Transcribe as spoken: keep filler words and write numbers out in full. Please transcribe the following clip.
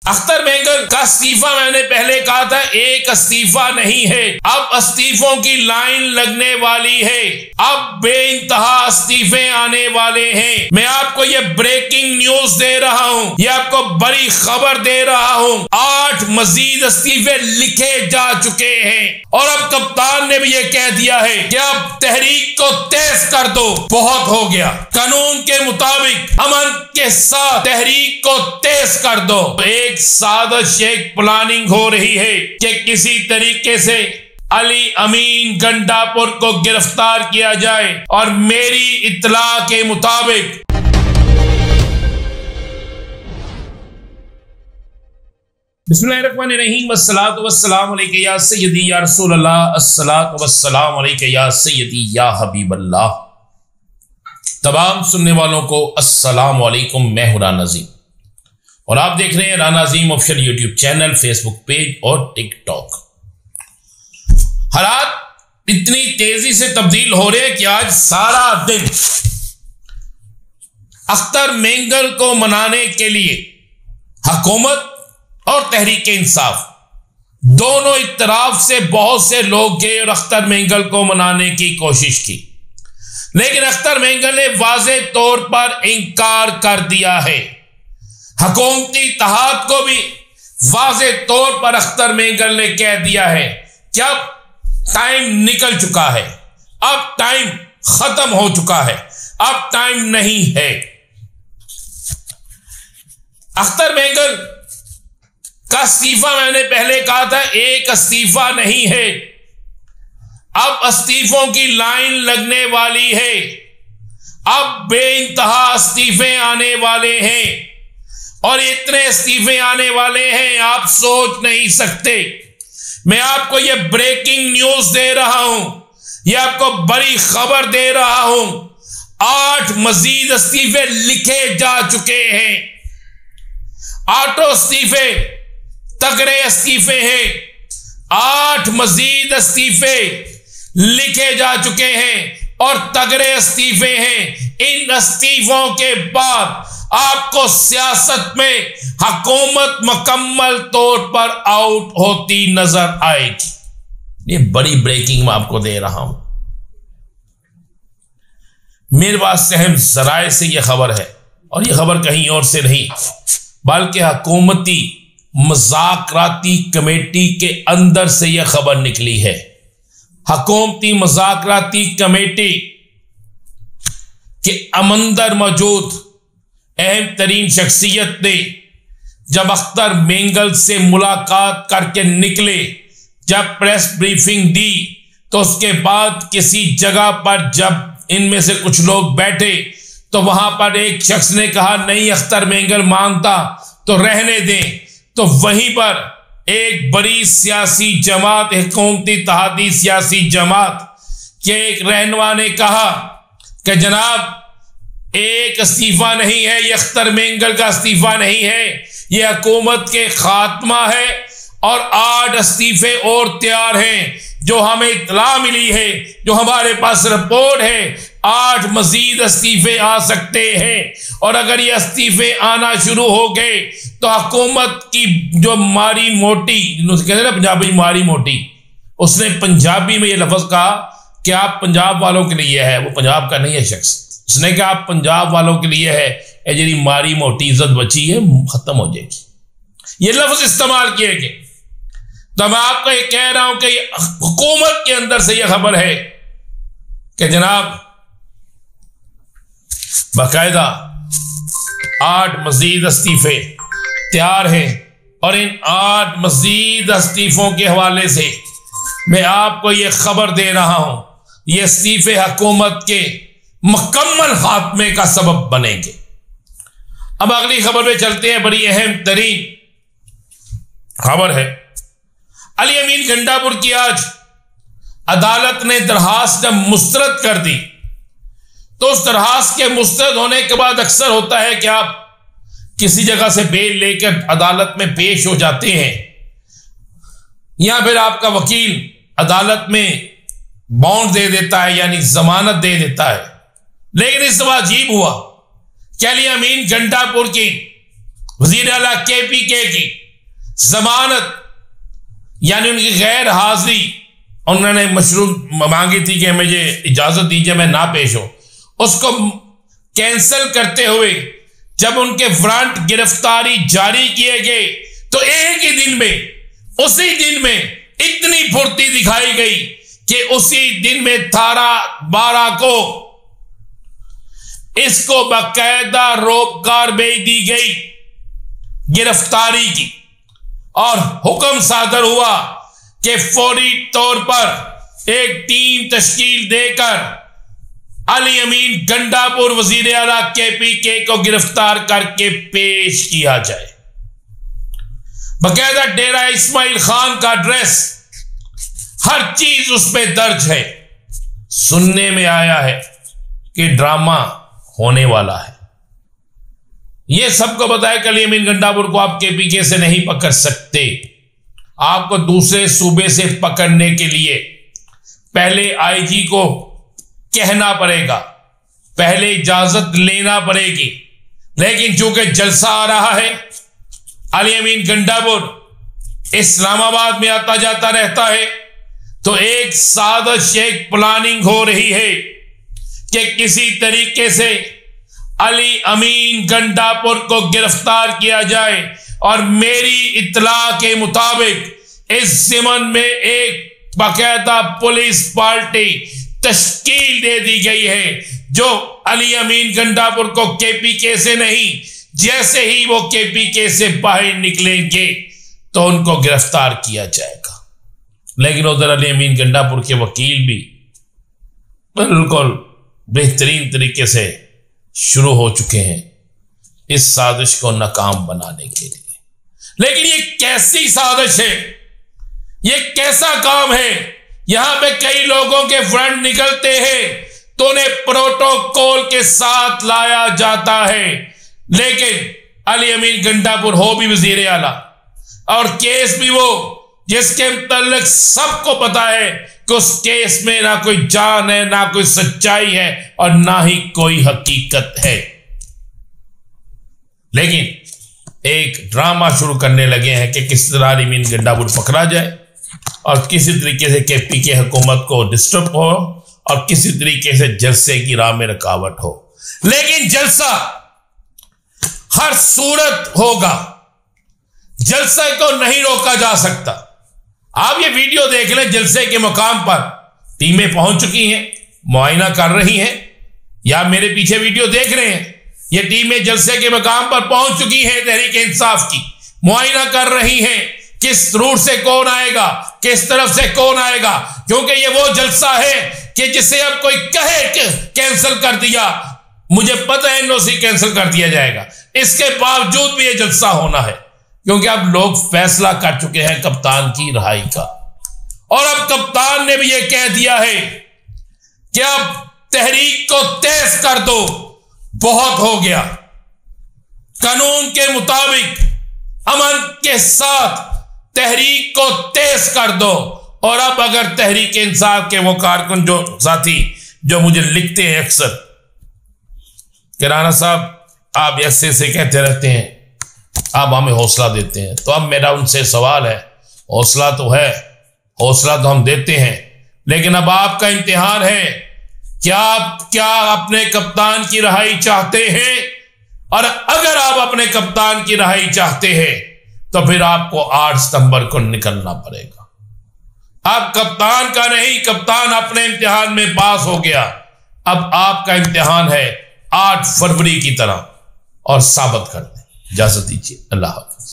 अख्तर मेंगल का इस्तीफा मैंने पहले कहा था, एक इस्तीफा नहीं है, अब इस्तीफों की लाइन लगने वाली है। अब बेइंतहा इस्तीफे आने वाले हैं। मैं आपको ये ब्रेकिंग न्यूज दे रहा हूं, ये आपको बड़ी खबर दे रहा हूं। आठ मजीद इस्तीफे लिखे जा चुके हैं और अब कप्तान ने भी ये कह दिया है कि अब तहरीक को तेज कर दो, बहुत हो गया। कानून के मुताबिक अमन के साथ तहरीक को तेज कर दो। एक साजिश, एक प्लानिंग हो रही है कि किसी तरीके से अली अमीन गंडापुर को गिरफ्तार किया जाए और मेरी इत्तला के मुताबिक बिस्मिल्लाहिर्रहमानिर्रहीम अस्सलातु वस्सलामु अलैका या सय्यदी या रसूल अल्लाह, अस्सलातु वस्सलामु अलैका या सय्यदी या हबीब अल्लाह। तमाम सुनने वालों को अस्सलामु अलैकुम। मैं हूं राना अज़ीम और आप देख रहे हैं Rana Azeem official YouTube channel, Facebook page और टिकटॉक। हालात इतनी तेजी से तब्दील हो रहे हैं कि आज सारा दिन अख्तर मेंगल को मनाने के लिए हुकूमत और तहरीक इंसाफ दोनों इत्तराफ से बहुत से लोग गए और अख्तर मेंगल को मनाने की कोशिश की, लेकिन अख्तर मेंगल ने वाज़े तौर पर इंकार कर दिया है। हुकूमती इत्तेहाद को भी वाज़े तौर पर अख्तर मेंगल ने कह दिया है कि अब टाइम निकल चुका है, अब टाइम खत्म हो चुका है, अब टाइम नहीं है। अख्तर मेंगल का इस्तीफा मैंने पहले कहा था, एक इस्तीफा नहीं है, अब इस्तीफों की लाइन लगने वाली है। अब बेइंतहा इस्तीफे आने वाले हैं और इतने इस्तीफे आने वाले हैं आप सोच नहीं सकते। मैं आपको ये ब्रेकिंग न्यूज दे रहा हूं, ये आपको बड़ी खबर दे रहा हूं। आठ मजीद इस्तीफे लिखे जा चुके हैं। आठों इस्तीफे तगड़े इस्तीफे हैं। आठ मजीद इस्तीफे लिखे जा चुके हैं और तगड़े इस्तीफे हैं। इन इस्तीफों के बाद आपको सियासत में हुकूमत मुकम्मल तौर पर आउट होती नजर आएगी। ये बड़ी ब्रेकिंग मैं आपको दे रहा हूं। मेरे पास सहम जराए से यह खबर है और यह खबर कहीं और से नहीं बल्कि हुकूमती मुज़ाकराती कमेटी के अंदर से यह खबर निकली है। हुकूमती मुज़ाकराती कमेटी के अंदर मौजूद अहम तरीन शख्सियत ने जब अख्तर मेंगल से मुलाकात करके निकले, जब प्रेस ब्रीफिंग दी, तो उसके बाद किसी जगह पर जब इनमें से कुछ लोग बैठे तो वहां पर एक शख्स ने कहा नहीं अख्तर मेंगल मांगता तो रहने दें। तो वहीं पर एक बड़ी सियासी जमात, हुकूमती इत्तेहादी सियासी जमात के एक रहनुमा ने कहा कि जनाब एक इस्तीफा नहीं है, ये अख्तर मेंगल का इस्तीफा नहीं है, ये हुकूमत के खात्मा है और आठ इस्तीफे और तैयार हैं। जो हमें इत्तला मिली है, जो हमारे पास रिपोर्ट है, आठ मजीद इस्तीफे आ सकते हैं और अगर ये इस्तीफे आना शुरू हो गए तो हुकूमत की जो मारी मोटी, कहते हैं ना पंजाबी मारी मोटी, उसने पंजाबी में ये लफ्ज कहा कि आप पंजाब वालों के लिए है, वो पंजाब का नहीं है शख्स, उसने कहा आप पंजाब वालों के लिए है, ये जी मारी मोटी इज्जत बची है खत्म हो जाएगी। ये लफ्ज इस्तेमाल किए गए। तो मैं आपको ये कह रहा हूं कि हुकूमत के अंदर से यह खबर है कि जनाब बाकायदा आठ मजीद इस्तीफे तैयार हैं और इन आठ मजीद इस्तीफों के हवाले से मैं आपको यह खबर दे रहा हूं, ये इस्तीफे हुकूमत के मुकम्मल खात्मे का सबब बनेंगे। अब अगली खबर में चलते हैं। बड़ी अहम तरीन खबर है, अली अमीन गंडापुर की आज अदालत ने दरखास्त जब मुस्तरद कर दी तो उस दरखास्त के मुस्तरद होने के बाद अक्सर होता है कि आप किसी जगह से बेल लेकर अदालत में पेश हो जाते हैं या फिर आपका वकील अदालत में बॉन्ड दे देता है यानी जमानत दे देता है। लेकिन इस दफा अजीब हुआ कि अली अमीन गंडापुर की वजीर आला के पी के की जमानत यानी उनकी गैर हाजिरी, उन्होंने मशरूत मांगी थी कि मुझे इजाजत दीजिए मैं ना पेश हो, उसको कैंसिल करते हुए जब उनके वारंट गिरफ्तारी जारी किए गए तो एक ही दिन में, उसी दिन में इतनी फुर्ती दिखाई गई कि उसी दिन में अठारह बारह को इसको बाकायदा रोक कार्रवाई दी गई गिरफ्तारी की और हुक्म सादर हुआ कि फौरी तौर पर एक टीम तश्कील देकर अली अमीन गंडापुर वजीर आला के पी के को गिरफ्तार करके पेश किया जाए। बाकायदा डेरा इस्माइल खान का एड्रेस, हर चीज उस पर दर्ज है। सुनने में आया है कि ड्रामा होने वाला है। यह सबको बताया कि अली अमीन गंडापुर को आप के पी के से नहीं पकड़ सकते, आपको दूसरे सूबे से पकड़ने के लिए पहले आईजी को कहना पड़ेगा, पहले इजाजत लेना पड़ेगी। लेकिन चूंकि जलसा आ रहा है, अली अमीन गंडापुर इस्लामाबाद में आता जाता रहता है, तो एक साजिश, एक प्लानिंग हो रही है कि किसी तरीके से अली अमीन गंडापुर को गिरफ्तार किया जाए। और मेरी इत्तला के मुताबिक इस ज़िमन में एक बाकायदा पुलिस पार्टी तश्कील दे दी गई है जो अली अमीन गंडापुर को के पी के से नहीं, जैसे ही वो के पी के से बाहर निकलेंगे तो उनको गिरफ्तार किया जाएगा। लेकिन उधर अली अमीन गंडापुर के वकील भी बिल्कुल बेहतरीन तरीके से शुरू हो चुके हैं इस साजिश को नाकाम बनाने के लिए। लेकिन ये कैसी साजिश है, ये कैसा काम है? यहां पे कई लोगों के फ्रंट निकलते हैं तो उन्हें प्रोटोकॉल के साथ लाया जाता है, लेकिन अली अमीन गंडापुर हो भी वजीर आला और केस भी वो जिसके मुतल्लिक सबको पता है कि उस केस में ना कोई जान है, ना कोई सच्चाई है और ना ही कोई हकीकत है। लेकिन एक ड्रामा शुरू करने लगे हैं कि किस तरह अली अमीन गंडापुर पकड़ा जाए और किसी तरीके से के पी के हुकूमत को डिस्टर्ब हो और किसी तरीके से जलसे की राह में रुकावट हो। लेकिन जलसा हर सूरत होगा, जलसे को नहीं रोका जा सकता। आप ये वीडियो देख लें, जलसे के मुकाम पर टीमें पहुंच चुकी हैं, मुआयना कर रही हैं, या मेरे पीछे वीडियो देख रहे हैं, ये टीमें जलसे के मुकाम पर पहुंच चुकी हैं, तहरीक इंसाफ की मुआयना कर रही हैं किस रूट से कौन आएगा, किस तरफ से कौन आएगा, क्योंकि ये वो जलसा है कि जिसे अब कोई कहे कि कैंसिल कर दिया, मुझे पता है एनओसी कैंसिल कर दिया जाएगा, इसके बावजूद भी ये जलसा होना है, क्योंकि अब लोग फैसला कर चुके हैं कप्तान की रिहाई का। और अब कप्तान ने भी यह कह दिया है कि अब तहरीक को तेज कर दो, बहुत हो गया, कानून के मुताबिक अमन के साथ तहरीक को तेज कर दो। और अब अगर तहरीक इंसाफ के वो कारकुन जो साथी जो मुझे लिखते हैं अक्सर कि राना साहब आप ऐसे ऐसे कहते रहते हैं, आप हमें हौसला देते हैं, तो अब मेरा उनसे सवाल है, हौसला तो है, हौसला तो हम देते हैं, लेकिन अब आपका इम्तिहान है, क्या आप क्या अपने कप्तान की रिहाई चाहते हैं? और अगर आप अपने कप्तान की रिहाई चाहते हैं तो फिर आपको आठ सितंबर को निकलना पड़ेगा। आप कप्तान का नहीं, कप्तान अपने इम्तिहान में पास हो गया, अब आपका इम्तिहान है आठ फरवरी की तरह और साबित कर दें। इजाजत दीजिए, अल्लाह हाफ़िज़।